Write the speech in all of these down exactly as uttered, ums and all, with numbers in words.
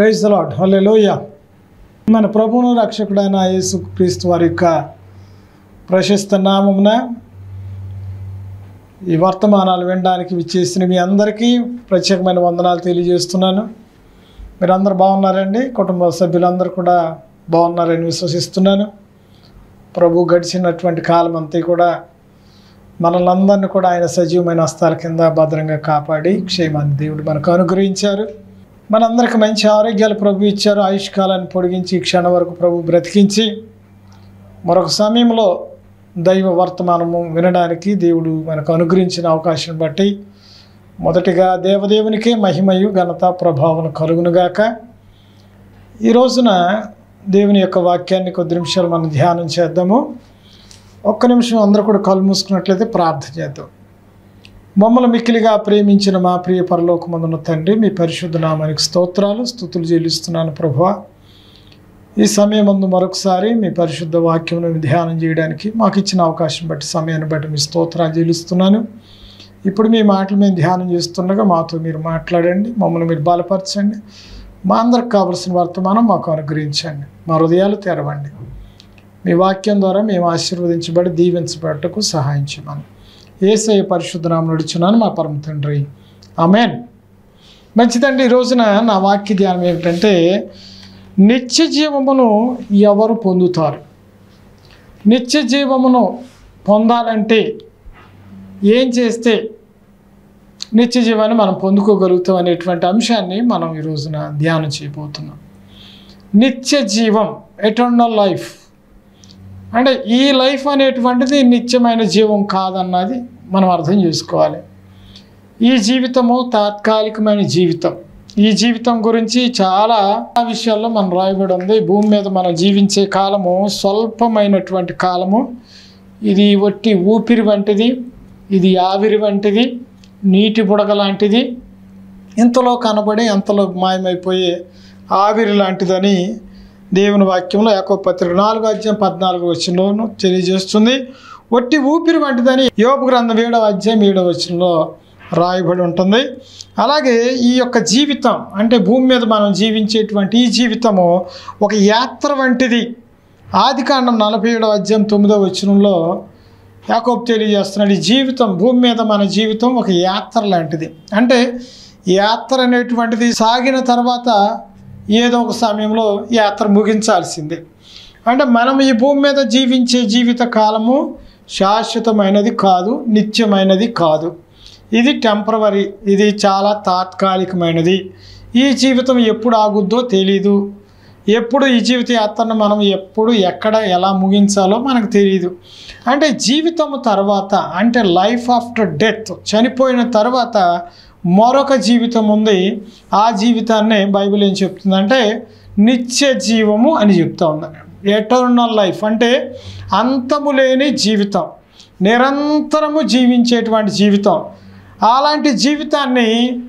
Praise the lord. హల్లెలూయా. మన ప్రభువును రక్షకుడైన యేసుక్రీస్తు వారి యొక్క ప్రశస్త నామమున ఈ వర్తమానాలు వినడానికి విచ్చేసిన మీ అందరికీ ప్రత్యేకమైన వందనాలు తెలియజేస్తున్నాను. మీరందరూ బాగున్నారండి. కుటుంబ సభ్యులందరూ కూడా బాగున్నారని విశ్వసిస్తున్నాను. ప్రభు గడిచినటువంటి కాలం అంతా కూడా మనల్ని అందరినీ కూడా ఆయన సజీవమైన హస్తాల కింద భద్రంగా కాపాడి క్షేమాన్ని దేవుడు మనకు అనుగ్రహించారు. మనందరికి మంచి ఆరోగ్యాలు ప్రభు ఇచ్చారు. ఆయుష్కాలాన్ని పొడిగించి క్షణం వరకు ప్రభు బ్రతికించి మరొక సమయంలో దైవ వర్తమానము వినడానికి దేవుడు మనకు అనుగ్రహించిన అవకాశం బట్టి మొదటిగా దేవదేవునికే మహిమయు ఘనత ప్రభావం కలుగునుగాక. ఈ రోజున దేవుని యొక్క వాక్యాన్ని కొద్ది నిమిషాలు మనం ధ్యానం చేద్దాము. ఒక్క నిమిషం అందరూ కూడా కళ్ళు మూసుకున్నట్లయితే ప్రార్థన చేద్దాం. మమ్మల్ని మిక్కిలిగా ప్రేమించిన మా ప్రియ పరలోకమందున్న తండ్రి, మీ పరిశుద్ధ నామానికి స్తోత్రాలు స్తుతులు చెల్లిస్తున్నాను ప్రభువా. ఈ సమయం ముందు మరొకసారి మీ పరిశుద్ధ వాక్యమును ధ్యానం చేయడానికి మాకు ఇచ్చిన అవకాశం బట్టి సమయాన్ని బట్టి మీ స్తోత్రాలు చెల్లిస్తున్నాను. ఇప్పుడు మీ మాటలు మేము ధ్యానం చేస్తుండగా మాతో మీరు మాట్లాడండి, మమ్మల్ని మీరు బలపరచండి. మా అందరికి కావలసిన వర్తమానం మాకు అనుగ్రహించండి. మా హృదయాలు తెరవండి. మీ వాక్యం ద్వారా మేము ఆశీర్వదించబడి దీవించబడటకు సహాయం చేయమని యేసయ్య పరిశుద్ధ నామమున నడుచున్నాను మా పరమ తండ్రి, ఆమేన్. మంచిదండి. ఈ రోజున నా వాక్య ధ్యానం ఏమిటంటే, నిత్య జీవమును ఎవరు పొందుతారు? నిత్య జీవమును పొందాలంటే ఏం చేస్తే నిత్య జీవాన్ని మనం పొందుకోగలుగుతాం అనేటువంటి అంశాన్ని మనం ఈ రోజున ధ్యానం చేయబోతున్నాం. నిత్య జీవం, ఎటర్నల్ లైఫ్ అంటే ఈ లైఫ్ అనేటువంటిది నిత్యమైన జీవం కాదన్నది మనం అర్థం చేసుకోవాలి. ఈ జీవితము తాత్కాలికమైన జీవితం. ఈ జీవితం గురించి చాలా విషయాల్లో మనం రాయబడి ఉంది. భూమి మీద మనం జీవించే కాలము స్వల్పమైనటువంటి కాలము. ఇది ఒట్టి ఊపిరి వంటిది, ఇది ఆవిరి వంటిది, నీటి బుడగ లాంటిది, ఇంతలో కనబడి అంతలో మాయమైపోయే ఆవిరి లాంటిదని దేవుని వాక్యంలో యాకోబు పత్రిక నాలుగో అధ్యాయం పద్నాలుగో వచనంలోను తెలియజేస్తుంది. ఒట్టి ఊపిరి వంటిదని యోబు గ్రంథం ఏడవ అధ్యాయం ఏడవ వచనంలో రాయబడి ఉంటుంది. అలాగే ఈ యొక్క జీవితం అంటే భూమి మీద మనం జీవించేటువంటి ఈ జీవితము ఒక యాత్ర వంటిది. ఆదికాండం నలభై ఏడవ అధ్యాయం తొమ్మిదవ వచనంలో యాకోబు తెలియజేస్తున్నాడు, ఈ జీవితం భూమి మీద మన జీవితం ఒక యాత్ర లాంటిది. అంటే యాత్ర అనేటువంటిది సాగిన తర్వాత ఏదో ఒక సమయంలో యాత్ర ముగించాల్సిందే. అంటే మనం ఈ భూమి మీద జీవించే జీవిత కాలము శాశ్వతమైనది కాదు, నిత్యమైనది కాదు. ఇది టెంపరవరీ, ఇది చాలా తాత్కాలికమైనది. ఈ జీవితం ఎప్పుడు ఆగుద్దో తెలీదు. ఎప్పుడు ఈ జీవిత యాత్రను మనం ఎప్పుడు ఎక్కడ ఎలా ముగించాలో మనకు తెలియదు. అంటే జీవితము తర్వాత అంటే లైఫ్ ఆఫ్టర్ డెత్, చనిపోయిన తర్వాత మరొక జీవితం ఉంది. ఆ జీవితాన్ని బైబిల్ ఏం చెప్తుందంటే నిత్య జీవము అని చెప్తా ఉందండి. ఎటర్నల్ లైఫ్ అంటే అంతము లేని జీవితం, నిరంతరము జీవించేటువంటి జీవితం. అలాంటి జీవితాన్ని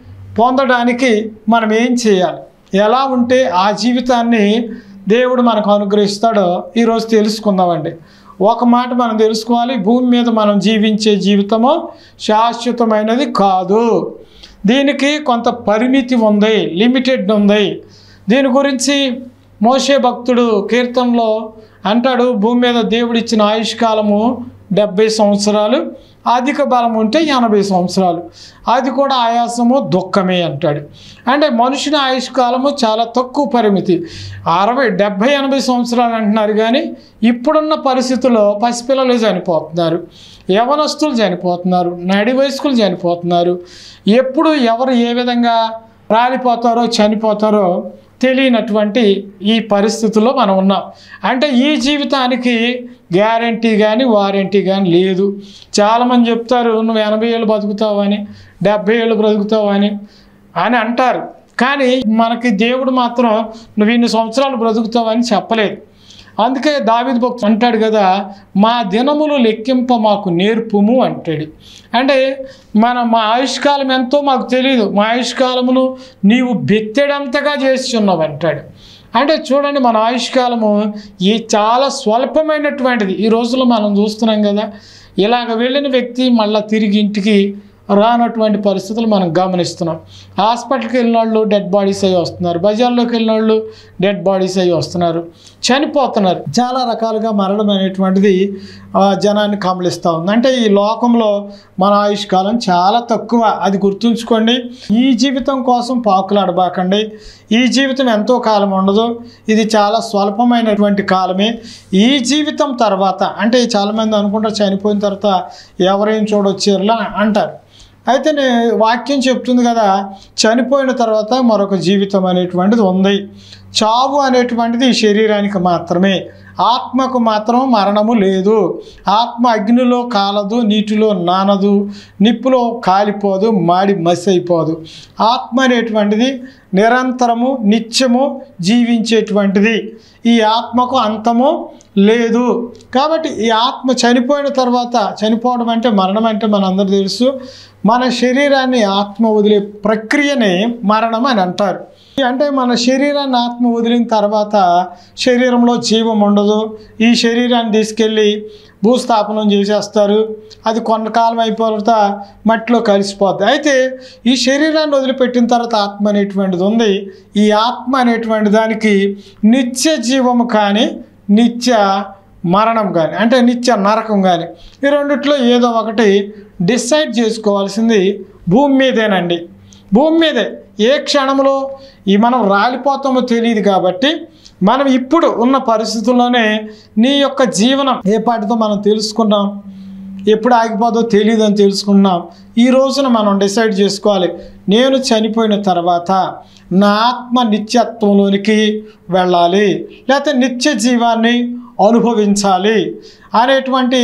పొందడానికి మనం ఏం చేయాలి, ఎలా ఉంటే ఆ జీవితాన్ని దేవుడు మనకు అనుగ్రహిస్తాడో ఈరోజు తెలుసుకుందామండి. ఒక మాట మనం తెలుసుకోవాలి, భూమి మీద మనం జీవించే జీవితము శాశ్వతమైనది కాదు. దీనికి కొంత పరిమితి ఉంది, లిమిటెడ్ ఉంది. దీని గురించి మోషే భక్తుడు కీర్తనలో అంటాడు, భూమి మీద దేవుడు ఇచ్చిన ఆయుష్కాలము డెబ్భై సంవత్సరాలు, అధిక బలం ఉంటే ఎనభై సంవత్సరాలు, అది కూడా ఆయాసము దుఃఖమే అంటాడు. అంటే మనుషుని ఆయుష్కాలము చాలా తక్కువ పరిమితి, అరవై డెబ్భై ఎనభై సంవత్సరాలు అంటున్నారు. కానీ ఇప్పుడున్న పరిస్థితుల్లో పసిపిల్లలు చనిపోతున్నారు, యవనస్తులు చనిపోతున్నారు, నడి వయస్కులు చనిపోతున్నారు. ఎప్పుడు ఎవరు ఏ విధంగా రాలిపోతారో చనిపోతారో తెలియనటువంటి ఈ పరిస్థితుల్లో మనం ఉన్నాం. అంటే ఈ జీవితానికి గ్యారంటీ కానీ వారంటీ కానీ లేదు. చాలామంది చెప్తారు, నువ్వు ఎనభై ఏళ్ళు బతుకుతావని, డెబ్భై ఏళ్ళు బ్రతుకుతావని అని అంటారు. కానీ మనకి దేవుడు మాత్రం నువ్వు ఇన్ని సంవత్సరాలు బ్రతుకుతావని చెప్పలేదు. అందుకే దావీదు భక్తుడు అంటాడు కదా, మా దినములు లెక్కింప మాకు నేర్పుము అంటాడు. అంటే మన మా ఆయుష్కాలం ఎంతో మాకు తెలియదు, మా ఆయుష్కాలమును నీవు బెత్తెడంతగా చేసి ఉన్నావు అంటాడు. అంటే చూడండి, మన ఆయుష్కాలము ఈ చాలా స్వల్పమైనటువంటిది. ఈ రోజుల్లో మనం చూస్తున్నాం కదా, ఇలాగ వెళ్ళిన వ్యక్తి మళ్ళీ తిరిగి ఇంటికి రానటువంటి పరిస్థితులు మనం గమనిస్తున్నాం. హాస్పిటల్కి వెళ్ళిన వాళ్ళు డెడ్ బాడీస్ అయ్యి వస్తున్నారు, బజార్లోకి వెళ్ళిన వాళ్ళు డెడ్ బాడీస్ అయ్యి వస్తున్నారు, చనిపోతున్నారు. చాలా రకాలుగా మరణం అనేటువంటిది జనాన్ని కమలిస్తూ ఉంది. అంటే ఈ లోకంలో మన ఆయుష్కాలం చాలా తక్కువ, అది గుర్తుంచుకోండి. ఈ జీవితం కోసం పాకులాడబాకండి. ఈ జీవితం ఎంతో కాలం ఉండదు, ఇది చాలా స్వల్పమైనటువంటి కాలమే. ఈ జీవితం తర్వాత అంటే చాలామంది అనుకుంటారు చనిపోయిన తర్వాత ఎవరేం చూడొచ్చారులా అంటారు. అయితే వాక్యం చెప్తుంది కదా, చనిపోయిన తర్వాత మరొక జీవితం అనేటువంటిది ఉంది. చావు అనేటువంటిది ఈ శరీరానికి మాత్రమే, ఆత్మకు మాత్రం మరణము లేదు. ఆత్మ అగ్నిలో కాలదు, నీటిలో నానదు, నిప్పులో కాలిపోదు, మాడి మసి అయిపోదు. ఆత్మ అనేటువంటిది నిరంతరము నిత్యము జీవించేటువంటిది. ఈ ఆత్మకు అంతము లేదు. కాబట్టి ఈ ఆత్మ చనిపోయిన తర్వాత, చనిపోవడం అంటే మరణం అంటే మనందరూ తెలుసు, మన శరీరాన్ని ఆత్మ వదిలే ప్రక్రియనే మరణం అని అంటారు. అంటే మన శరీరాన్ని ఆత్మ వదిలిన తర్వాత శరీరంలో జీవం ఉండదు. ఈ శరీరాన్ని తీసుకెళ్ళి భూస్థాపనం చేసేస్తారు, అది కొంతకాలం అయిపోతా మట్టిలో కలిసిపోద్ది. అయితే ఈ శరీరాన్ని వదిలిపెట్టిన తర్వాత ఆత్మ అనేటువంటిది ఉంది. ఈ ఆత్మ అనేటువంటి దానికి నిత్య జీవము కానీ నిత్య మరణం కానీ అంటే నిత్య నరకం కానీ ఈ రెండిట్లో ఏదో ఒకటి డిసైడ్ చేసుకోవాల్సింది భూమి మీదేనండి. భూమి మీదే ఏ క్షణంలో ఈ మనం రాలిపోతామో తెలియదు. కాబట్టి మనం ఇప్పుడు ఉన్న పరిస్థితుల్లోనే నీ యొక్క జీవనం ఏ పాటితో మనం తెలుసుకున్నాం, ఎప్పుడు ఆగిపోదో తెలియదు అని తెలుసుకున్నాం. ఈ రోజున మనం డిసైడ్ చేసుకోవాలి, నేను చనిపోయిన తర్వాత నా ఆత్మ నిత్యత్వంలోనికి వెళ్ళాలి, లేకపోతే నిత్య జీవాన్ని అనుభవించాలి అనేటువంటి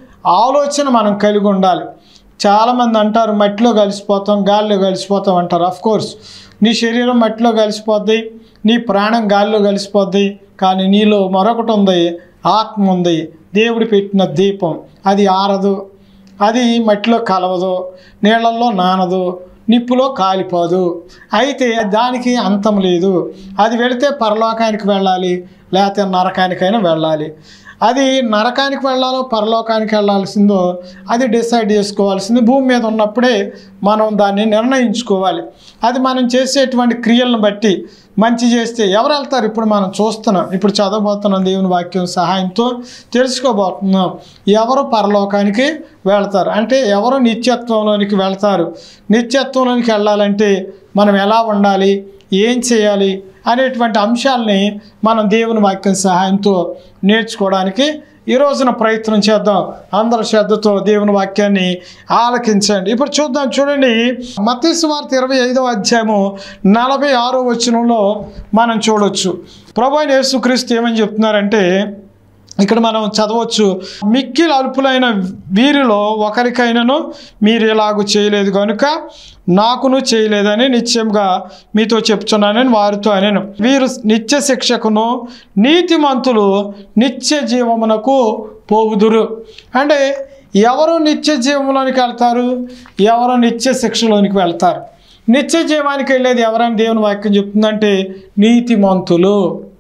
ఆలోచన మనం కలిగి ఉండాలి. చాలామంది అంటారు మట్టిలో కలిసిపోతాం, గాలిలో కలిసిపోతాం అంటారు. అఫ్ కోర్స్ నీ శరీరం మట్టిలో కలిసిపోద్ది, నీ ప్రాణం గాలిలో కలిసిపోద్ది, కానీ నీలో మరొకటి ఉంది, ఆత్మ ఉంది, దేవుడు పెట్టిన దీపం. అది ఆరదు, అది మట్టిలో కలవదు, నీళ్ళల్లో నానదు, నిప్పులో కాలిపోదు. అయితే దానికి అంతం లేదు. అది వెళితే పరలోకానికి వెళ్ళాలి, లేకపోతే నరకానికైనా వెళ్ళాలి. అది నరకానికి వెళ్ళాలో పరలోకానికి వెళ్ళాల్సిందో అది డిసైడ్ చేసుకోవాల్సింది భూమి మీద ఉన్నప్పుడే మనం దాన్ని నిర్ణయించుకోవాలి. అది మనం చేసేటువంటి క్రియలను బట్టి మంచి చేస్తే ఎవరు వెళ్తారు? ఇప్పుడు మనం చూస్తున్నాం, ఇప్పుడు చదవబోతున్నాం, దేవుని వాక్యం సహాయంతో తెలుసుకోబోతున్నాం. ఎవరు పరలోకానికి వెళ్తారు అంటే ఎవరు నిత్యత్వంలోనికి వెళ్తారు. నిత్యత్వంలోనికి వెళ్ళాలంటే మనం ఎలా ఉండాలి, ఏం చేయాలి అనేటువంటి అంశాలని మనం దేవుని వాక్యం సహాయంతో నేర్చుకోవడానికి ఈ రోజున ప్రయత్నం చేద్దాం. అందరూ శ్రద్ధతో దేవుని వాక్యాన్ని ఆలకించండి. ఇప్పుడు చూద్దాం, చూడండి మత్తయి సువార్త ఇరవై ఐదవ అధ్యాయము నలభై ఆరో వచనంలో మనం చూడవచ్చు. ప్రభువైన యేసుక్రీస్తు ఏమని చెప్తున్నారంటే, ఇక్కడ మనం చదవచ్చు, మిక్కిలి అల్పులైన వీరిలో ఒకరికైనాను మీరు ఇలాగూ చేయలేదు కనుక నాకును చేయలేదని నిశ్చయంగా మీతో చెప్తున్నానని వారితో అనేను. వీరు నిత్య శిక్షకును నీతిమంతులు నిత్య జీవమునకు పోవుదురు. అంటే ఎవరు నిత్య జీవంలోనికి వెళ్తారు, ఎవరు నిత్య శిక్షలోనికి వెళ్తారు. నిత్య జీవానికి వెళ్ళేది ఎవరని దేవుని వాక్యం చెప్తుందంటే నీతిమంతులు.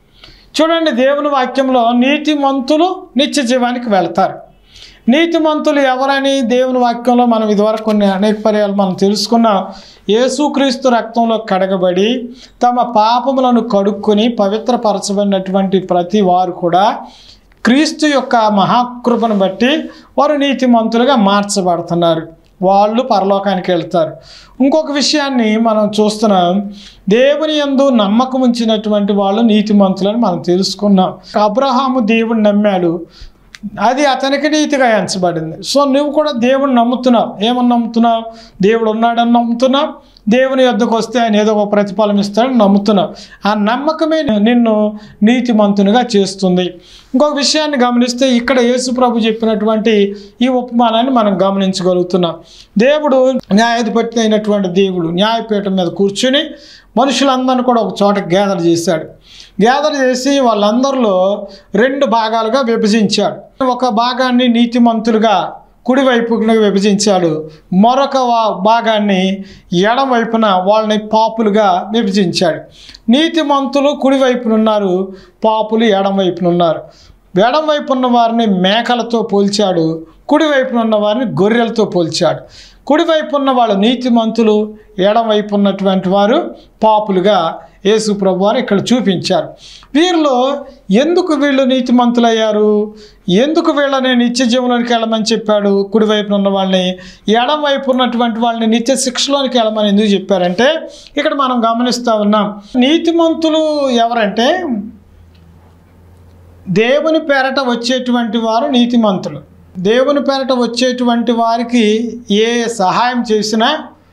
చూడండి, దేవుని వాక్యంలో నీతిమంతులు నిత్య జీవానికి వెళ్తారు. నీతిమంతులు ఎవరని దేవుని వాక్యంలో మనం ఇదివరకు కొన్ని అనేక పర్యాలు మనం తెలుసుకున్నాం. యేసుక్రీస్తు రక్తంలో కడగబడి తమ పాపములను కడుక్కొని పవిత్రపరచబడినటువంటి ప్రతి వారు కూడా క్రీస్తు యొక్క మహాకృపను బట్టి వారు నీతిమంతులుగా మార్చబడుతున్నారు. వాళ్ళు పరలోకానికి వెళ్తారు. ఇంకొక విషయాన్ని మనం చూస్తున్నాం, దేవుని యందు నమ్మకం ఉంచినటువంటి వాళ్ళు నీతిమంతులని మనం తెలుసుకున్నాం. అబ్రహాము దేవుని నమ్మాడు, అది అతనికి నీతిగా ఎంచబడింది. సో నువ్వు కూడా దేవుని నమ్ముతున్నావు. ఏమని నమ్ముతున్నావు? దేవుడు ఉన్నాడని నమ్ముతున్నావు, దేవుని యొద్దకు వస్తే ఆయన ఏదో ఒక ప్రతిఫలం ఇస్తాడని నమ్ముతున్నావు. ఆ నమ్మకమే నిన్ను నీతిమంతునిగా చేస్తుంది. ఇంకొక విషయాన్ని గమనిస్తే ఇక్కడ యేసు ప్రభు చెప్పినటువంటి ఈ ఉపమానాన్ని మనం గమనించగలుగుతున్నాం. దేవుడు న్యాయాధిపతి అయినటువంటి దేవుడు న్యాయపీఠం మీద కూర్చుని మనుషులందరినీ కూడా ఒక చోట గ్యాదర్ చేశాడు. గ్యాదర్ చేసి వాళ్ళందరిలో రెండు భాగాలుగా విభజించాడు. ఒక భాగాన్ని నీతిమంతులుగా కుడివైపుగా విభజించాడు, మరొక భాగాన్ని ఎడం వైపున వాళ్ళని పాపులుగా విభజించాడు. నీతిమంతులు కుడివైపున ఉన్నారు, పాపులు ఎడం వైపున ఉన్నారు. ఎడం వైపు ఉన్న వారిని మేకలతో పోల్చాడు, కుడివైపున ఉన్న వారిని గొర్రెలతో పోల్చాడు. కుడివైపు ఉన్న వాళ్ళు నీతిమంతులు, ఎడం వైపు ఉన్నటువంటి వారు పాపులుగా యేసు ప్రభువారు ఇక్కడ చూపించారు. వీరిలో ఎందుకు వీళ్ళు నీతిమంతులయ్యారు, ఎందుకు వీళ్ళని నిత్య జీవంలోనికి వెళ్ళమని చెప్పాడు కుడివైపున ఉన్న వాళ్ళని, ఎడం వైపు ఉన్నటువంటి వాళ్ళని నిత్య శిక్షలోనికి వెళ్ళమని ఎందుకు చెప్పారంటే ఇక్కడ మనం గమనిస్తూ ఉన్నాం. నీతిమంతులు ఎవరంటే దేవుని పేరట వచ్చేటువంటి వారు నీతిమంతులు. దేవుని పేరట వచ్చేటువంటి వారికి ఏ సహాయం చేసినా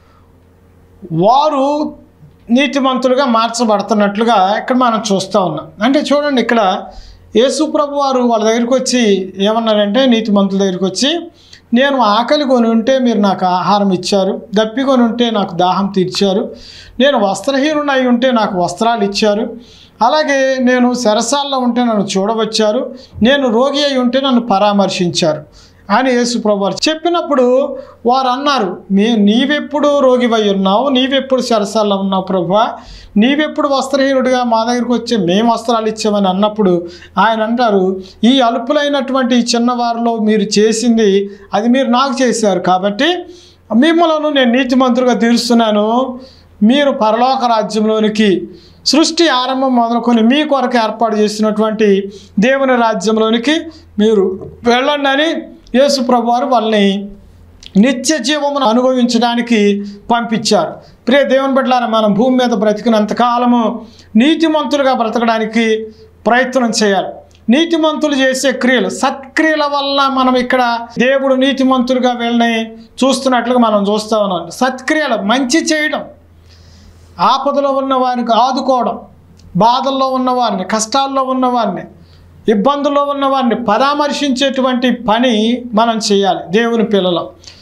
వారు నీతిమంతులుగా మార్చబడుతున్నట్లుగా ఇక్కడ మనం చూస్తూ ఉన్నాం. అంటే చూడండి, ఇక్కడ యేసు ప్రభు వారు వాళ్ళ దగ్గరికి వచ్చి ఏమన్నారంటే, నీతిమంతుల దగ్గరికి వచ్చి, నేను ఆకలి కొని ఉంటే మీరు నాకు ఆహారం ఇచ్చారు, దప్పికొని ఉంటే నాకు దాహం తీర్చారు, నేను వస్త్రహీనుడై ఉంటే నాకు వస్త్రాలు ఇచ్చారు, అలాగే నేను చెరసాల్లో ఉంటే నన్ను చూడవచ్చారు, నేను రోగి అయి ఉంటే నన్ను పరామర్శించారు అని యేసు ప్రభు వారు చెప్పినప్పుడు వారు అన్నారు, మే నీవెప్పుడు రోగివై ఉన్నావు, నీవెప్పుడు చెరసాల్లో ఉన్నావు ప్రభువా, నీవెప్పుడు వస్త్రహీనుడిగా మా దగ్గరికి వచ్చి మేము వస్త్రాలు ఇచ్చామని అన్నప్పుడు ఆయన అంటారు, ఈ అల్పులైనటువంటి ఈ చిన్నవారిలో మీరు చేసింది అది మీరు నాకు చేశారు, కాబట్టి మిమ్మల్ని నేను నీతిమంతులుగా తీరుస్తున్నాను, మీరు పరలోక రాజ్యంలోనికి సృష్టి ఆరంభం మొదలుకొని మీ కొరకు ఏర్పాటు చేసినటువంటి దేవుని రాజ్యంలోనికి మీరు వెళ్ళండి అని యేసు ప్రభు వారు వాళ్ళని నిత్య జీవమును అనుభవించడానికి పంపించారు. ప్రియ దేవుని బిడ్డలారా, మనం భూమి మీద బ్రతికినంతకాలము నీతిమంతులుగా బ్రతకడానికి ప్రయత్నం చేయాలి. నీతిమంతులు చేసే క్రియలు, సత్క్రియల వల్ల మనం ఇక్కడ దేవుడు నీతిమంతులుగా వీళ్ళని చూస్తున్నట్లుగా మనం చూస్తూ ఉన్నాం. సత్క్రియలు, మంచి చేయడం, ఆపదలో ఉన్న వారికి ఆదుకోవడం, బాధల్లో ఉన్నవారిని, కష్టాల్లో ఉన్నవారిని, ఇబ్బందుల్లో ఉన్నవారిని పరామర్శించేటువంటి పని మనం చేయాలి. దేవుని పిల్లలు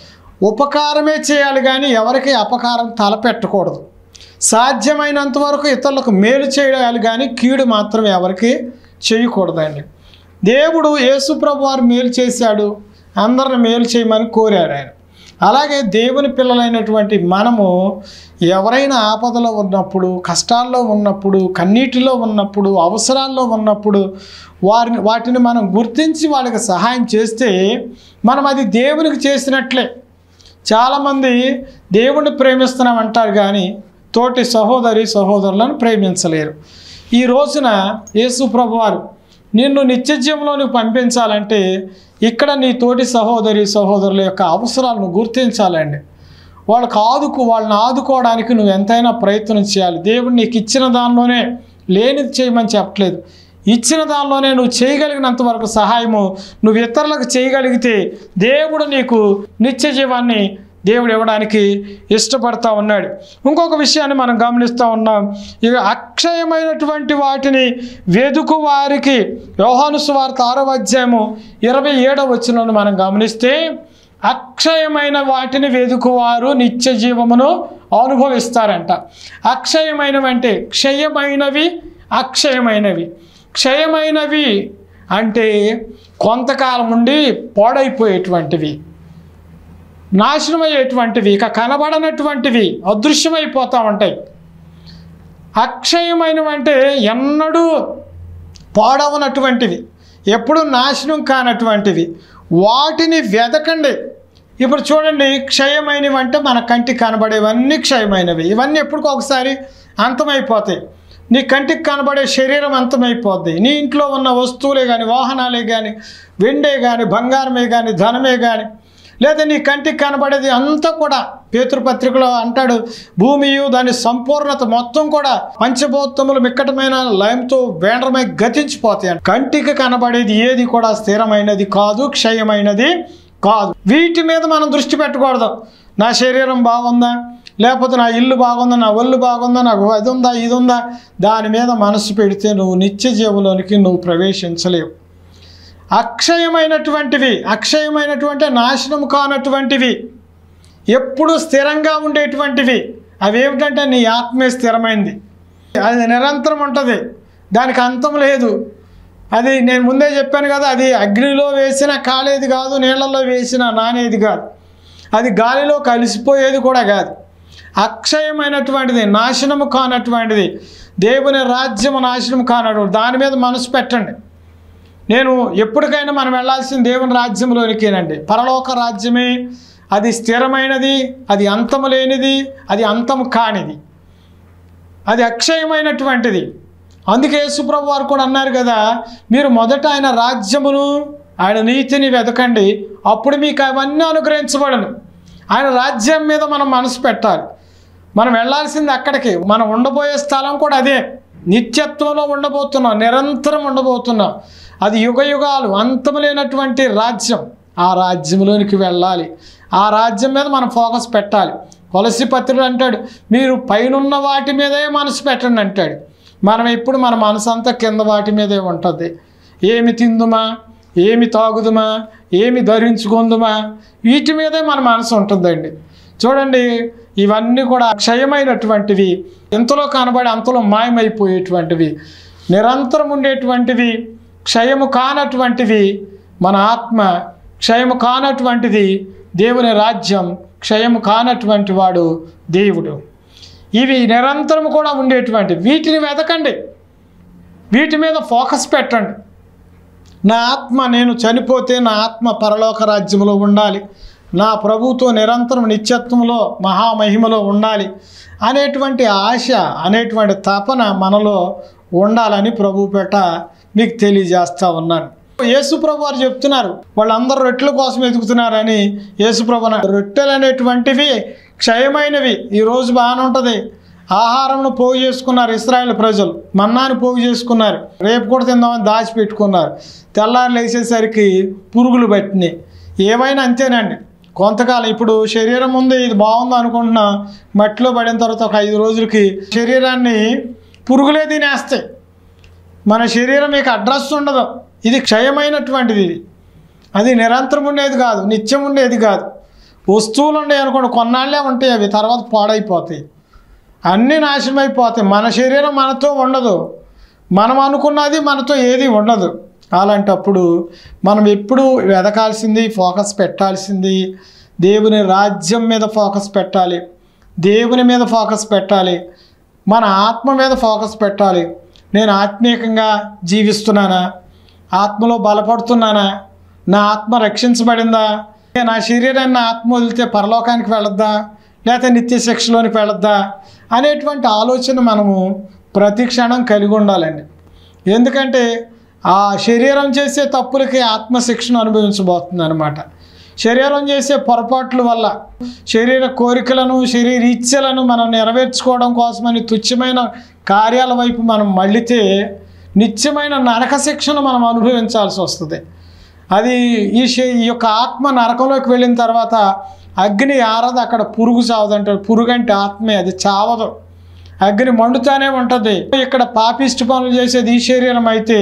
ఉపకారమే చేయాలి కానీ ఎవరికి అపకారం తలపెట్టకూడదు. సాధ్యమైనంత వరకు ఇతరులకు మేలు చేయాలి కానీ కీడు మాత్రం ఎవరికి చేయకూడదండి. దేవుడు యేసు ప్రభు వారు మేలు చేశాడు, అందరిని మేలు చేయమని కోరాడు ఆయన. అలాగే దేవుని పిల్లలైనటువంటి మనము ఎవరైనా ఆపదలో ఉన్నప్పుడు, కష్టాల్లో ఉన్నప్పుడు, కన్నీటిలో ఉన్నప్పుడు, అవసరాల్లో ఉన్నప్పుడు వారిని వాటిని మనం గుర్తించి వాళ్ళకి సహాయం చేస్తే మనం అది దేవునికి చేసినట్లే. చాలామంది దేవుణ్ణి ప్రేమిస్తున్నామంటారు కానీ తోటి సహోదరి సహోదరులను ప్రేమించలేరు. ఈ రోజున యేసు ప్రభువారు నిన్ను నిత్య జీవంలోనికి పంపించాలంటే ఇక్కడ నీ తోటి సహోదరి సహోదరుల యొక్క అవసరాలను గుర్తించాలండి. వాళ్ళకి ఆదుకు వాళ్ళని ఆదుకోవడానికి నువ్వు ఎంతైనా ప్రయత్నం చేయాలి. దేవుడు నీకు ఇచ్చిన దానిలోనే, లేనిది చేయమని చెప్పట్లేదు, ఇచ్చిన దానిలోనే నువ్వు చేయగలిగినంత వరకు సహాయము నువ్వు ఇతరులకు చేయగలిగితే దేవుడు నీకు నిత్య జీవాన్ని దేవుడు ఇవ్వడానికి ఇష్టపడతా ఉన్నాడు. ఇంకొక విషయాన్ని మనం గమనిస్తూ ఉన్నాం. ఇక అక్షయమైనటువంటి వాటిని వెదుకు వారికి యోహాను సువార్త ఆరవ అధ్యాయము ఇరవై ఏడవ వచనాన్ని మనం గమనిస్తే, అక్షయమైన వాటిని వెదుకువారు నిత్య జీవమును అనుభవిస్తారంట. అక్షయమైనవి అంటే క్షయమైనవి, అక్షయమైనవి. క్షయమైనవి అంటే కొంతకాలం ఉండి పాడైపోయేటువంటివి, నాశనమయ్యేటువంటివి, ఇక కనబడనటువంటివి, అదృశ్యమైపోతూ ఉంటాయి. అక్షయమైనవి అంటే ఎన్నడూ పాడవనటువంటివి, ఎప్పుడు నాశనం కానటువంటివి. వాటిని వెదకండి. ఇప్పుడు చూడండి, క్షయమైనవి అంటే మన కంటికి కనబడేవన్నీ క్షయమైనవి. ఇవన్నీ ఎప్పటికో ఒకసారి అంతమైపోతాయి. నీ కంటికి కనబడే శరీరం అంతమైపోద్ది. నీ ఇంట్లో ఉన్న వస్తువులే కానీ, వాహనాలే కానీ, వెండే కానీ, బంగారమే కానీ, ధనమే కానీ, లేదా నీ కంటికి కనబడేది అంతా కూడా, పేతృపత్రికలో అంటాడు, భూమియు దాని సంపూర్ణత మొత్తం కూడా పంచభూతములు మిక్కటమైన లయంతో వేండ్రమై గతించిపోతాయి. కంటికి కనబడేది ఏది కూడా స్థిరమైనది కాదు, క్షయమైనది కాదు. వీటి మీద మనం దృష్టి పెట్టకూడదు. నా శరీరం బాగుందా, లేకపోతే నా ఇల్లు బాగుందా, నా ఒళ్ళు బాగుందా, నాకు అది ఉందా, ఇది ఉందా, దాని మీద మనసు పెడితే నువ్వు నిత్య జీవంలోనికి నువ్వు ప్రవేశించలేవు. అక్షయమైనటువంటివి, అక్షయమైనటువంటి నాశనం కానటువంటివి, ఎప్పుడు స్థిరంగా ఉండేటువంటివి అవి ఏమిటంటే నీ ఆత్మే స్థిరమైంది. అది నిరంతరం ఉంటుంది, దానికి అంతం లేదు. అది నేను ముందే చెప్పాను కదా, అది అగ్నిలో వేసిన కాలేది కాదు, నీళ్ళల్లో వేసిన నానేది కాదు, అది గాలిలో కలిసిపోయేది కూడా కాదు. అక్షయమైనటువంటిది, నాశనము కానటువంటిది, దేవుని రాజ్యము నాశనం కానటువంటి దాని మీద మనసు పెట్టండి. నేను ఎప్పటికైనా మనం వెళ్ళాల్సిన దేవుని రాజ్యంలోనికేనండి. పరలోక రాజ్యమే అది స్థిరమైనది, అది అంతము లేనిది, అది అంతము కానిది, అది అక్షయమైనటువంటిది. అందుకే యేసుప్రభు వారు కూడా అన్నారు కదా, మీరు మొదట ఆయన రాజ్యమును ఆయన నీతిని వెతకండి, అప్పుడు మీకు అవన్నీ అనుగ్రహించబడను. ఆయన రాజ్యం మీద మనం మనసు పెట్టాలి. మనం వెళ్ళాల్సింది అక్కడికి. మనం ఉండబోయే స్థలం కూడా అదే. నిత్యత్వంలో ఉండబోతున్నాం, నిరంతరం ఉండబోతున్నాం. అది యుగ యుగాలు అంతము లేనటువంటి రాజ్యం. ఆ రాజ్యంలోనికి వెళ్ళాలి. ఆ రాజ్యం మీద మనం ఫోకస్ పెట్టాలి. కొలసి పత్రుడు అంటాడు, మీరు పైనున్న వాటి మీదే మనసు పెట్టండి అంటాడు. మనం ఎప్పుడు మన మనసు అంతా కింద వాటి మీదే ఉంటుంది. ఏమి తిందుమా, ఏమి తాగుదుమా, ఏమి ధరించుకుందుమా, వీటి మీదే మన మనసు ఉంటుందండి. చూడండి, ఇవన్నీ కూడా క్షయమైనటువంటివి, ఇంతలో కనబడి అంతలో మాయమైపోయేటువంటివి, నిరంతరం ఉండేటువంటివి, క్షయము కానటువంటివి. మన ఆత్మ క్షయము కానటువంటిది, దేవుని రాజ్యం క్షయము కానటువంటి వాడు దేవుడు. ఇవి నిరంతరం కూడా ఉండేటువంటి వీటిని వెతకండి, వీటి మీద ఫోకస్ పెట్టండి. నా ఆత్మ, నేను చనిపోతే నా ఆత్మ పరలోక రాజ్యంలో ఉండాలి, నా ప్రభువుతో నిరంతరం నిత్యత్వంలో మహామహిమలో ఉండాలి అనేటువంటి ఆశ, అనేటువంటి తపన మనలో ఉండాలని ప్రభు పేట మీకు తెలియజేస్తూ ఉన్నాను. యేసుప్రభు వారు చెప్తున్నారు, వాళ్ళందరూ రొట్టెల కోసం ఎదుగుతున్నారని. యేసుప్రభు రొట్టెలు అనేటువంటివి క్షయమైనవి. ఈరోజు బాగానే ఉంటుంది. ఆహారంను పోగు చేసుకున్నారు ఇశ్రాయేల్ ప్రజలు, మన్నాను పోగు చేసుకున్నారు, రేపు కూడా తిందామని దాచిపెట్టుకున్నారు. తెల్లారు లేచేసరికి పురుగులు పట్టినాయి. ఏమైనా అంతేనండి, కొంతకాలం. ఇప్పుడు శరీరం ఉంది, ఇది బాగుంది అనుకుంటున్నా, మట్టిలో పడిన తర్వాత ఒక ఐదు రోజులకి శరీరాన్ని పురుగులే తినేస్తాయి. మన శరీరం మీకు అడ్రస్ ఉండదు. ఇది క్షయమైనటువంటిది. ఇది అది నిరంతరం ఉండేది కాదు, నిత్యం ఉండేది కాదు. వస్తువులు ఉండేవి అనుకోండి, కొన్నాళ్ళే ఉంటాయి, అవి తర్వాత పాడైపోతాయి, అన్నీ నాశనం అయిపోతాయి. మన శరీరం మనతో ఉండదు, మనం అనుకున్నది మనతో ఏది ఉండదు. అలాంటప్పుడు మనం ఎప్పుడు వెదకాల్సింది, ఫోకస్ పెట్టాల్సింది దేవుని రాజ్యం మీద ఫోకస్ పెట్టాలి, దేవుని మీద ఫోకస్ పెట్టాలి, మన ఆత్మ మీద ఫోకస్ పెట్టాలి. నేను ఆత్మీయంగా జీవిస్తున్నానా, ఆత్మలో బలపడుతున్నానా, నా ఆత్మ రక్షించబడిందా, నా శరీరాన్ని ఆత్మ వదిలితే పరలోకానికి వెళ్ళొద్దా, లేకపోతే నిత్య శిక్షలోనికి వెళ్ళొద్దా అనేటువంటి ఆలోచన మనము ప్రతి క్షణం కలిగి ఉండాలండి. ఎందుకంటే ఆ శరీరం చేసే తప్పులకి ఆత్మశిక్షను అనుభవించబోతుంది అనమాట. శరీరం చేసే పొరపాట్ల వల్ల, శరీర కోరికలను, శరీర ఇచ్చలను మనం నెరవేర్చుకోవడం కోసమని తుచ్చమైన కార్యాల వైపు మనం మళ్ళితే నిత్యమైన నరక శిక్షను మనం అనుభవించాల్సి వస్తుంది. అది ఈ ఈ యొక్క ఆత్మ నరకంలోకి వెళ్ళిన తర్వాత అగ్ని ఆరదు, అక్కడ పురుగు చావదంటారు. పురుగు అంటే ఆత్మే, అది చావదు, అగ్ని మండుతానే ఉంటుంది. ఇక్కడ పాపిష్టి పనులు చేసేది ఈ శరీరం అయితే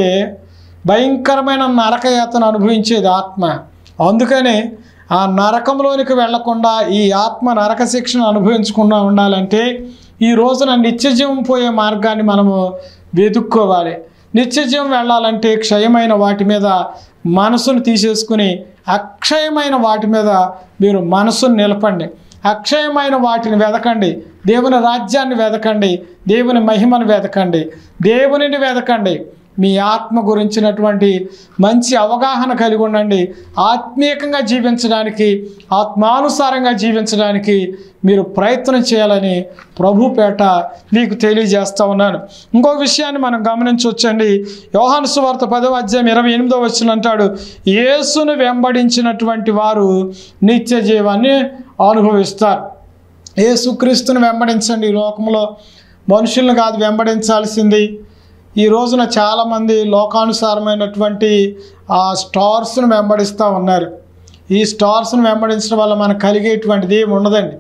భయంకరమైన నరకయాతను అనుభవించేది ఆత్మ. అందుకనే ఆ నరకంలోనికి వెళ్లకుండా ఈ ఆత్మ నరక శిక్షను అనుభవించకుండా ఉండాలంటే ఈ రోజున నిత్యజీవం పోయే మార్గాన్ని మనము వెతుక్కోవాలి. నిత్యజీవం వెళ్ళాలంటే క్షయమైన వాటి మీద మనసును తీసేసుకుని అక్షయమైన వాటి మీద మీరు మనసును నిలపండి. అక్షయమైన వాటిని వెదకండి, దేవుని రాజ్యాన్ని వెదకండి, దేవుని మహిమను వెదకండి, దేవునిని వెదకండి. మీ ఆత్మ గురించినటువంటి మంచి అవగాహన కలిగి ఉండండి. ఆత్మీయంగా జీవించడానికి, ఆత్మానుసారంగా జీవించడానికి మీరు ప్రయత్నం చేయాలని ప్రభు పేట మీకు తెలియజేస్తూ ఉన్నాను. ఇంకొక విషయాన్ని మనం గమనించవచ్చండి. యోహాను సువార్త పదవ అధ్యాయం ఇరవై ఎనిమిదవ వచనం అంటాడు, యేసును వెంబడించినటువంటి వారు నిత్య జీవాన్ని అనుభవిస్తారు. యేసుక్రీస్తుని వెంబడించండి. ఈ లోకంలో మనుషులను కాదు వెంబడించాల్సింది. ఈ రోజున చాలామంది లోకానుసారమైనటువంటి ఆ స్టార్స్ను వెంబడిస్తూ ఉన్నారు. ఈ స్టార్స్ను వెంబడించడం వల్ల మనకు కలిగేటువంటిది ఏమి ఉండదండి.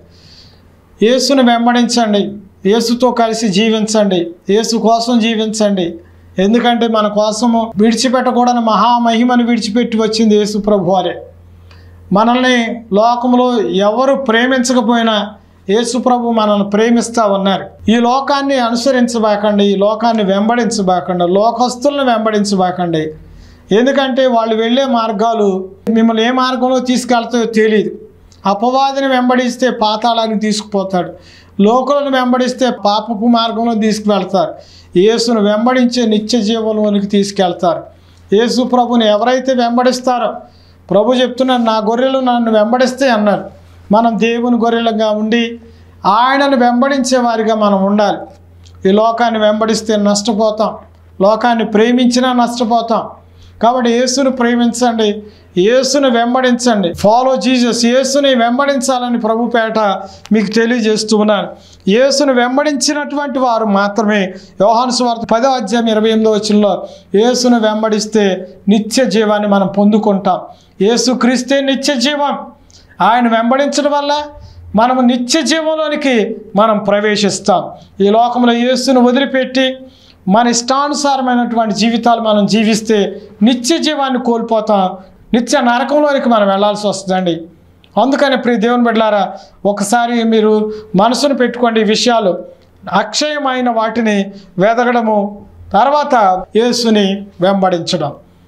యేసును వెంబడించండి, యేసుతో కలిసి జీవించండి, యేసు కోసం జీవించండి. ఎందుకంటే మన కోసము విడిచిపెట్టకూడని మహామహిమను విడిచిపెట్టి వచ్చింది యేసు ప్రభువారే. మనల్ని లోకంలో ఎవరు ప్రేమించకపోయినా యేసు ప్రభు మనల్ని ప్రేమిస్తూ ఉన్నారు. ఈ లోకాన్ని అనుసరించబాకండి, ఈ లోకాన్ని వెంబడించబాకండి, లోకస్తులను వెంబడించబాకండి. ఎందుకంటే వాళ్ళు వెళ్ళే మార్గాలు మిమ్మల్ని ఏ మార్గంలో తీసుకెళ్తాయో తెలియదు. అపవాదిని వెంబడిస్తే పాతాళానికి తీసుకుపోతాడు, లోకులను వెంబడిస్తే పాపపు మార్గంలో తీసుకువెళ్తారు, యేసును వెంబడించే నిత్య జీవంలోనికి తీసుకెళ్తారు. యేసు ప్రభుని ఎవరైతే వెంబడిస్తారో ప్రభు చెప్తున్నారు, నా గొర్రెలు నన్ను వెంబడిస్తే అన్నారు. మనం దేవుని గొర్రెలుగా ఉండి ఆయనను వెంబడించే వారిగా మనం ఉండాలి. ఈ లోకాన్ని వెంబడిస్తే నష్టపోతాం, లోకాన్ని ప్రేమించినా నష్టపోతాం. కాబట్టి యేసును ప్రేమించండి, యేసుని వెంబడించండి. Follow Jesus. యేసుని వెంబడించాలని ప్రభు పేట మీకు తెలియజేస్తూ ఉన్నాను. యేసును వెంబడించినటువంటి వారు మాత్రమే యోహాను సువార్త పదో అధ్యాయం ఇరవై ఎనిమిదో వచనంలో యేసును వెంబడిస్తే నిత్య జీవాన్ని మనం పొందుకుంటాం. యేసు క్రీస్తే నిత్య జీవం. ఆయన వెంబడించడం వల్ల మనము నిత్య జీవంలోనికి మనం ప్రవేశిస్తాం. ఈ లోకంలో యేసును వదిలిపెట్టి మన ఇష్టానుసారమైనటువంటి జీవితాలు మనం జీవిస్తే నిత్య జీవాన్ని కోల్పోతాం, నిత్య నరకంలోనికి మనం వెళ్ళాల్సి వస్తుందండి. అందుకని ప్రియ దేవుని బిడ్డలారా, ఒకసారి మీరు మనసును పెట్టుకోండి ఈ విషయాలు. అక్షయమైన వాటిని వెదగడము, తర్వాత యేసుని వెంబడించడం.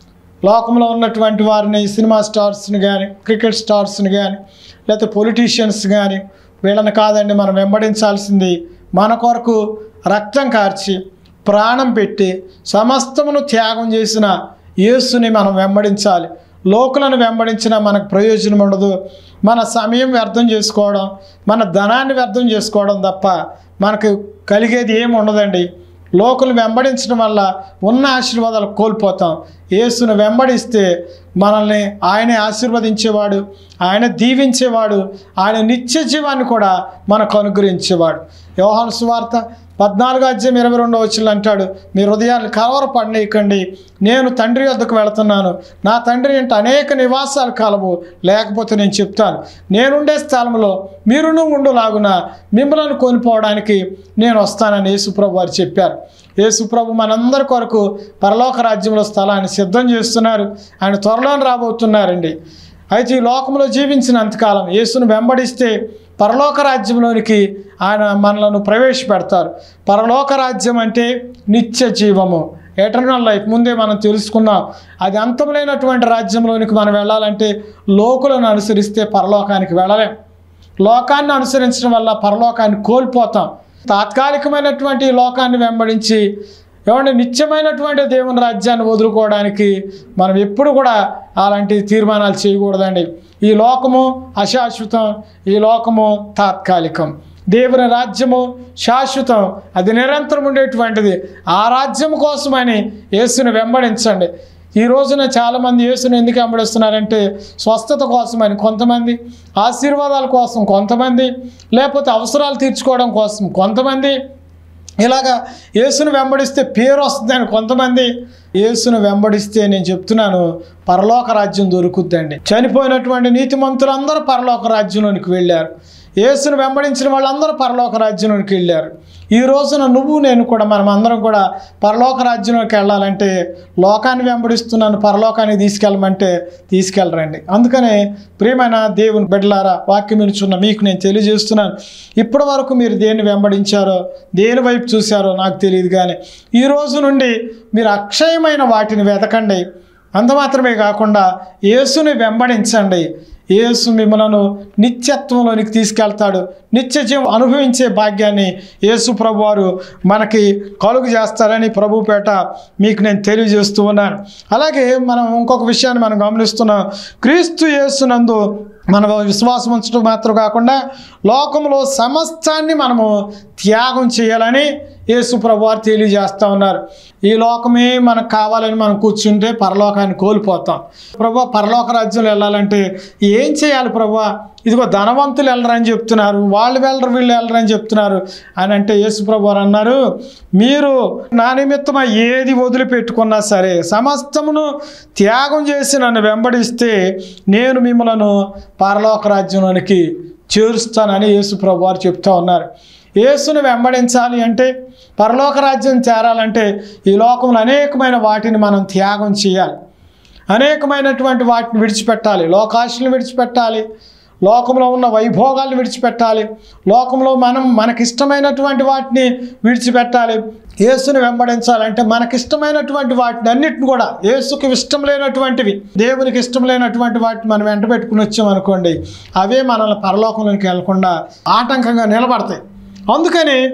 లోకంలో ఉన్నటువంటి వారిని, సినిమా స్టార్స్ని కానీ, క్రికెట్ స్టార్స్ని కానీ, లేకపోతే పొలిటీషియన్స్ కానీ, వీళ్ళని కాదండి మనం వెంబడించాల్సింది. మన కొరకు రక్తం కార్చి ప్రాణం పెట్టి సమస్తమును త్యాగం చేసిన యేసుని మనం వెంబడించాలి. లోకులను వెంబడించినా మనకు ప్రయోజనం ఉండదు. మన సమయం వ్యర్థం చేసుకోవడం, మన ధనాన్ని వ్యర్థం చేసుకోవడం తప్ప మనకు కలిగేది ఏమి ఉండదండి. లోకులు వెంబడించడం వల్ల ఉన్న ఆశీర్వాదాలు కోల్పోతాం. యేసును వెంబడిస్తే మనల్ని ఆయనే ఆశీర్వదించేవాడు, ఆయన దీవించేవాడు, ఆయన నిత్య జీవాన్ని కూడా మనకు అనుగ్రహించేవాడు. యోహాను సువార్త పద్నాలుగు అధ్యాయం ఇరవై రెండో వచనంలో అంటాడు, మీ హృదయాన్ని కలవరపడనీయకండి, నేను తండ్రి వద్దకు వెళుతున్నాను, నా తండ్రి ఇంట అనేక నివాసాలు కలవు, లేకపోతే నేను చెప్తాను, నేనుండే స్థలంలో మీరును ఉండులాగున మిమ్మల్ని కొనిపోవడానికి నేను వస్తానని యేసుప్రభు వారు చెప్పారు. యేసుప్రభు మనందరి కొరకు పరలోక రాజ్యంలో స్థలాన్ని సిద్ధం చేస్తున్నారు. ఆయన త్వరలో రాబోతున్నారండి. అయితే ఈ లోకంలో జీవించినంతకాలం యేసును వెంబడిస్తే పరలోక రాజ్యంలోనికి ఆయన మనలను ప్రవేశపెడతారు. పరలోక రాజ్యం అంటే నిత్య జీవము, ఎటర్నల్ లైఫ్. ముందే మనం తెలుసుకున్నాం. అది అంతములైనటువంటి రాజ్యంలోనికి మనం వెళ్ళాలంటే లోకులను అనుసరిస్తే పరలోకానికి వెళ్ళలేం. లోకాన్ని అనుసరించడం వల్ల పరలోకాన్ని కోల్పోతాం. తాత్కాలికమైనటువంటి లోకాన్ని వెంబడించి ఏమంటే నిత్యమైనటువంటి దేవుని రాజ్యాన్ని వదులుకోవడానికి మనం ఎప్పుడు కూడా అలాంటి తీర్మానాలు చేయకూడదండి. ఈ లోకము అశాశ్వతం, ఈ లోకము తాత్కాలికం. దేవుని రాజ్యము శాశ్వతం, అది నిరంతరం ఉండేటువంటిది. ఆ రాజ్యం కోసమని యేసుని వెంబడించండి. ఈ రోజున చాలామంది యేసుని ఎందుకు వెంబడిస్తున్నారంటే స్వస్థత కోసమని కొంతమంది, ఆశీర్వాదాల కోసం కొంతమంది, లేకపోతే అవసరాలు తీర్చుకోవడం కోసం కొంతమంది, ఇలాగా యేసును వెంబడిస్తే పేరు వస్తుందని కొంతమంది. యేసును వెంబడిస్తే నేను చెప్తున్నాను పరలోక రాజ్యం దొరుకుద్దండి. చనిపోయినటువంటి నీతిమంతులందరూ పరలోక రాజ్యంలోనికి వెళ్ళారు. యేసును వెంబడించిన వాళ్ళందరూ పరలోక రాజ్యంలోకి వెళ్ళారు. ఈ రోజున నువ్వు నేను కూడా, మనం అందరం కూడా పరలోక రాజ్యంలోకి వెళ్ళాలంటే లోకాన్ని వెంబడిస్తున్నాను పరలోకానికి తీసుకెళ్ళమంటే తీసుకెళ్ళరండి. అందుకనే ప్రియమైన దేవుని బిడ్డలారా, వాక్యం వినుచున్న మీకు నేను తెలియజేస్తున్నాను, ఇప్పటి వరకు మీరు దేన్ని వెంబడించారో, దేని వైపు చూశారో నాకు తెలియదు, కానీ ఈ రోజు నుండి మీరు అక్షయమైన వాటిని వెతకండి. అంత మాత్రమే కాకుండా యేసుని వెంబడించండి. యేసు మిమ్మలను నిత్యత్వంలోనికి తీసుకెళ్తాడు. నిత్య జీవం అనుభవించే భాగ్యాన్ని యేసు ప్రభు వారు మనకి కలుగు చేస్తారని ప్రభు పేట మీకు నేను తెలియజేస్తూ ఉన్నాను. అలాగే మనం ఇంకొక విషయాన్ని మనం గమనిస్తున్నాం. క్రీస్తు యేసునందు మన విశ్వాసం ఉంచడం మాత్రం కాకుండా లోకంలో సమస్తాన్ని మనము త్యాగం చేయాలని యేసు ప్రభు వారు తెలియజేస్తూ ఉన్నారు. ఈ లోకమే మనకు కావాలని మనం కూర్చుంటే పరలోకాన్ని కోల్పోతాం. ప్రభు పరలోక రాజ్యంలో వెళ్ళాలంటే ఏం చేయాలి ప్రభు? ఇదిగో ధనవంతులు వెళ్ళరని చెప్తున్నారు, వాళ్ళు వెళ్ళరు, వీళ్ళు వెళ్ళరని చెప్తున్నారు అని అంటే యేసు ప్రభు వారు అన్నారు, మీరు నా నిమిత్తమా ఏది వదిలిపెట్టుకున్నా సరే సమస్తమును త్యాగం చేసి నన్ను వెంబడిస్తే నేను మిమ్మలను పరలోక రాజ్యంలోనికి చేరుస్తానని యేసు ప్రభు వారు చెప్తూ ఉన్నారు. యేసును వెంబడించాలి అంటే, పరలోక రాజ్యం చేరాలంటే ఈ లోకంలో అనేకమైన వాటిని మనం త్యాగం చేయాలి. అనేకమైనటువంటి వాటిని విడిచిపెట్టాలి. లోకాశలను విడిచిపెట్టాలి, లోకంలో ఉన్న వైభోగాలను విడిచిపెట్టాలి, లోకంలో మనం మనకిష్టమైనటువంటి వాటిని విడిచిపెట్టాలి. యేసుని వెంబడించాలంటే మనకిష్టమైనటువంటి వాటిని అన్నిటిని కూడా, యేసుకి ఇష్టం లేనటువంటివి, దేవునికి ఇష్టం లేనటువంటి వాటిని మనం వెంట పెట్టుకుని వచ్చామనుకోండి, అవే మనల్ని పరలోకంలోకి వెళ్లకుండా ఆటంకంగా నిలబడతాయి. అందుకని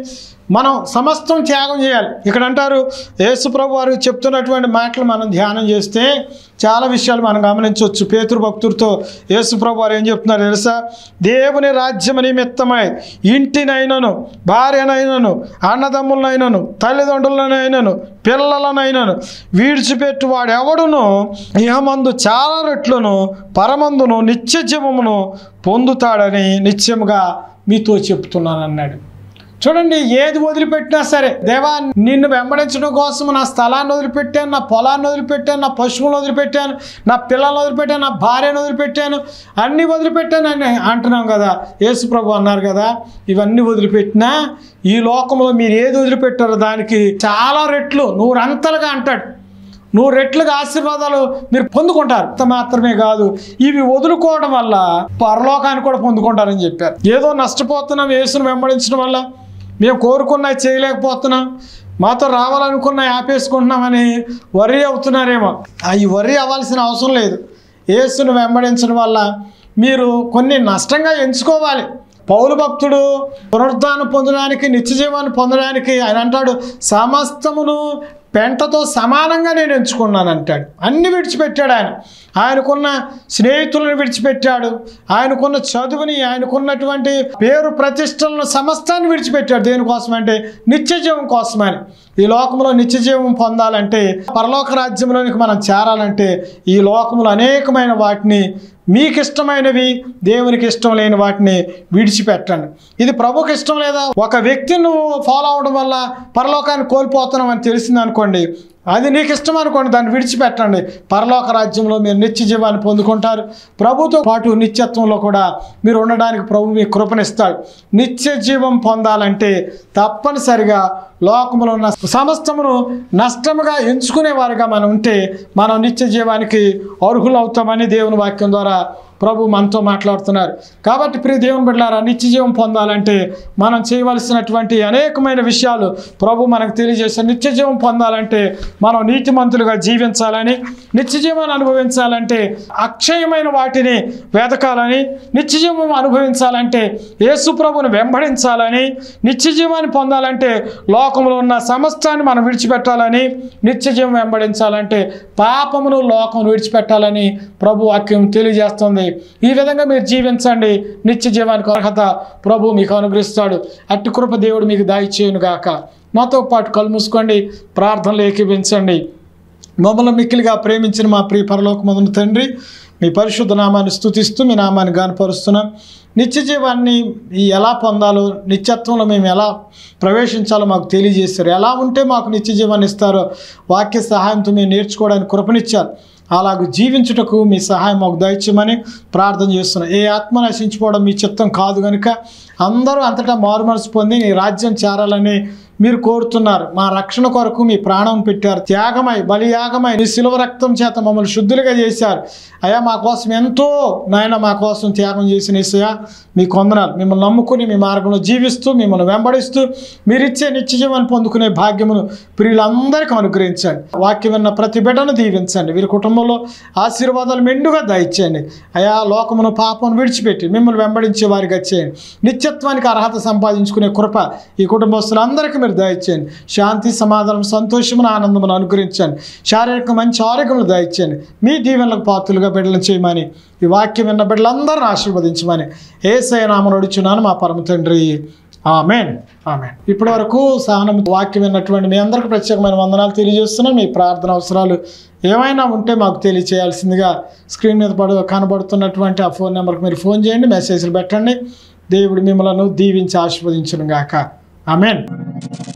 మనం సమస్తం త్యాగం చేయాలి. ఇక్కడ అంటారు యేసు ప్రభు వారు చెప్తున్నటువంటి మాటలు మనం ధ్యానం చేస్తే చాలా విషయాలు మనం గమనించవచ్చు. పేతురు భక్తుడితో యేసు ప్రభు వారు ఏం చెప్తున్నారు తెలుసా? దేవుని రాజ్యం నిమిత్తమై ఇంటినైనను, భార్యనైనను, అన్నదమ్ములనైనను, తల్లిదండ్రులనైనను, పిల్లలనైనను విడిచిపెట్టు వాడు ఎవడును ఇహమందు చాలా రెట్లను పరమందును నిత్య జీవమును పొందుతాడని నిత్యముగా మీతో చెప్తున్నాను అన్నాడు. చూడండి, ఏది వదిలిపెట్టినా సరే, దేవా నిన్ను వెంబడించడం కోసం నా స్థలాన్ని వదిలిపెట్టాను, నా పొలాన్ని వదిలిపెట్టాను, నా పశువులను వదిలిపెట్టాను, నా పిల్లల్ని వదిలిపెట్టాను, నా భార్యను వదిలిపెట్టాను, అన్నీ వదిలిపెట్టాను అని అంటున్నాం కదా. యేసు ప్రభు అన్నారు కదా, ఇవన్నీ వదిలిపెట్టినా ఈ లోకంలో మీరు ఏది వదిలిపెట్టారో దానికి చాలా రెట్లు నూరంతలుగా అంటాడు. నూరు రెట్లుగా ఆశీర్వాదాలు మీరు పొందుకుంటారు. అంత మాత్రమే కాదు, ఇవి వదులుకోవడం వల్ల పరలోకాన్ని కూడా పొందుకుంటారని చెప్పారు. ఏదో నష్టపోతున్నాం యేసును వెంబడించడం వల్ల, మేము కోరుకున్నవి చేయలేకపోతున్నాం, మాతో రావాలనుకున్న ఆపేసుకుంటున్నామని వర్రీ అవుతున్నారేమో. అవి వర్రీ అవ్వాల్సిన అవసరం లేదు. యేసును వెంబడించడం వల్ల మీరు కొన్ని నష్టంగా ఎంచుకోవాలి. పౌలు భక్తుడు పునరుద్ధానం పొందడానికి, నిత్య జీవాన్ని పొందడానికి ఆయన అంటాడు, సమస్తమును పెంటతో సమానంగా నేను ఎంచుకున్నాను అంటాడు. అన్ని విడిచిపెట్టాడు ఆయన. ఆయనకున్న స్నేహితులను విడిచిపెట్టాడు, ఆయనకున్న చదువుని, ఆయనకున్నటువంటి పేరు ప్రతిష్టలను సమస్తాన్ని విడిచిపెట్టాడు. దేనికోసం అంటే నిత్య జీవం కోసమని. ఈ లోకంలో నిత్య జీవం పొందాలంటే, పరలోక రాజ్యంలోనికి మనం చేరాలంటే ఈ లోకంలో అనేకమైన వాటిని, మీకు ఇష్టమైనవి దేవునికి ఇష్టం లేని వాటిని విడిచిపెట్టండి. ఇది ప్రభుకి ఇష్టం లేదా? ఒక వ్యక్తిని నువ్వు ఫాలో అవడం వల్ల పరలోకాన్ని కోల్పోతున్నావు అని తెలిసింది అనుకోండి, అది నీకు ఇష్టం అనుకోండి, దాన్ని విడిచిపెట్టండి. పరలోక రాజ్యంలో మీరు నిత్య జీవాన్ని పొందుకుంటారు. ప్రభుతో పాటు నిత్యత్వంలో కూడా మీరు ఉండడానికి ప్రభు మీకు కృపనిస్తాడు. నిత్య జీవం పొందాలంటే తప్పనిసరిగా లోకములో ఉన్న సమస్తమును నష్టముగా ఎంచుకునే వారిగా మనం ఉంటే మనం నిత్య జీవానికి అర్హులవుతామని దేవుని వాక్యం ద్వారా ప్రభు మనతో మాట్లాడుతున్నారు. కాబట్టి ప్రియ దేవుని బిడ్డలారా, నిత్య జీవం పొందాలంటే మనం చేయవలసినటువంటి అనేకమైన విషయాలు ప్రభు మనకు తెలియజేస్తారు. నిత్య జీవం పొందాలంటే మనం నీతిమంతులుగా జీవించాలని, నిత్య జీవాన్ని అనుభవించాలంటే అక్షయమైన వాటిని వెతకాలని, నిత్య జీవం అనుభవించాలంటే యేసు ప్రభువుని వెంబడించాలని, నిత్య జీవాన్ని పొందాలంటే లోకంలో ఉన్న సమస్తాన్ని మనం విడిచిపెట్టాలని, నిత్య జీవం వెంబడించాలంటే పాపమును లోకమును విడిచిపెట్టాలని ప్రభు వాక్యం తెలియజేస్తుంది. ఈ విధంగా మీరు జీవించండి, నిత్య జీవానికి అర్హత ప్రభు మీకు అనుగ్రహిస్తాడు. అట్టి కృప దేవుడు మీకు దయచేయును గాక. నాతో పాటు కళ్ళు మూసుకోండి, ప్రార్థనలు ఏకీభించండి. మమ్మల్ని మిక్కిలిగా ప్రేమించిన మా ప్రియ పరలోకమందున తండ్రి, మీ పరిశుద్ధ నామాన్ని స్తుతిస్తూ మీ నామాన్ని గానపరుస్తున్నాం. నిత్య జీవాన్ని ఎలా పొందాలో, నిత్యత్వంలో మేము ఎలా ప్రవేశించాలో మాకు తెలియజేస్తారు. ఎలా ఉంటే మాకు నిత్య జీవాన్ని ఇస్తారో వాక్య సహాయంతో మేము నేర్చుకోవడానికి కృపనిచ్చారు. అలాగూ జీవించుటకు మీ సహాయం మాకు దయచేయమని ప్రార్థన చేస్తున్నాం. ఏ ఆత్మ నశించిపోవడం మీ చిత్తం కాదు కనుక అందరూ అంతటా మారు మనసు పొంది నీ రాజ్యం చేరాలని మీరు కోరుతున్నారు. మా రక్షణ కొరకు మీ ప్రాణం పెట్టారు. త్యాగమై, బలియాగమై నీ శిలువ రక్తం చేత మమ్మల్ని శుద్ధులుగా చేశారు. అయ్యా, మా కోసం ఎంతో నాయన మా కోసం త్యాగం చేసిన యేసయ్యా మీకు వందనాలు. మిమ్మల్ని నమ్ముకుని మీ మార్గంలో జీవిస్తూ మిమ్మల్ని వెంబడిస్తూ మీరిచ్చే నిత్య జీవాన్ని పొందుకునే భాగ్యమును ప్రియులందరికీ అనుగ్రహించండి. వాక్యం విన్న ప్రతి బిడ్డను దీవించండి. వీరి కుటుంబంలో ఆశీర్వాదాలు మెండుగా దయచేయండి. అయా, లోకమును పాపమును విడిచిపెట్టి మిమ్మల్ని వెంబడించే వారిగా చేయండి. నిత్యత్వానికి అర్హత సంపాదించుకునే కృప ఈ కుటుంబస్తులందరికీ మీరు దయచేయండి. శాంతి, సమాధానం, సంతోషమును, ఆనందమును అనుగ్రహించండి. శారీరక మంచి ఆరోగ్యములు దయచేయండి. మీ దీవెనలకు పాత్రలుగా బిడ్డలను చేయమని, ఈ వాక్యం విన్న బిడ్డలందరిని ఆశీర్వదించమని యేసయ్య నామమున అడుగుచున్నాను మా పరమ తండ్రి. ఆమేన్, ఆమేన్. ఇప్పటి వరకు సహనం వాక్యం విన్నటువంటి మీ అందరికీ ప్రత్యేకమైన వందనాలు తెలియజేస్తున్నాను. మీ ప్రార్థన అవసరాలు ఏమైనా ఉంటే మాకు తెలియచేయాల్సిందిగా స్క్రీన్ మీద పడు కనబడుతున్నటువంటి ఆ ఫోన్ నెంబర్కి మీరు ఫోన్ చేయండి, మెసేజ్లు పెట్టండి. దేవుడు మిమ్మల్ని దీవించి ఆశీర్వదించును గాక. ఆమేన్.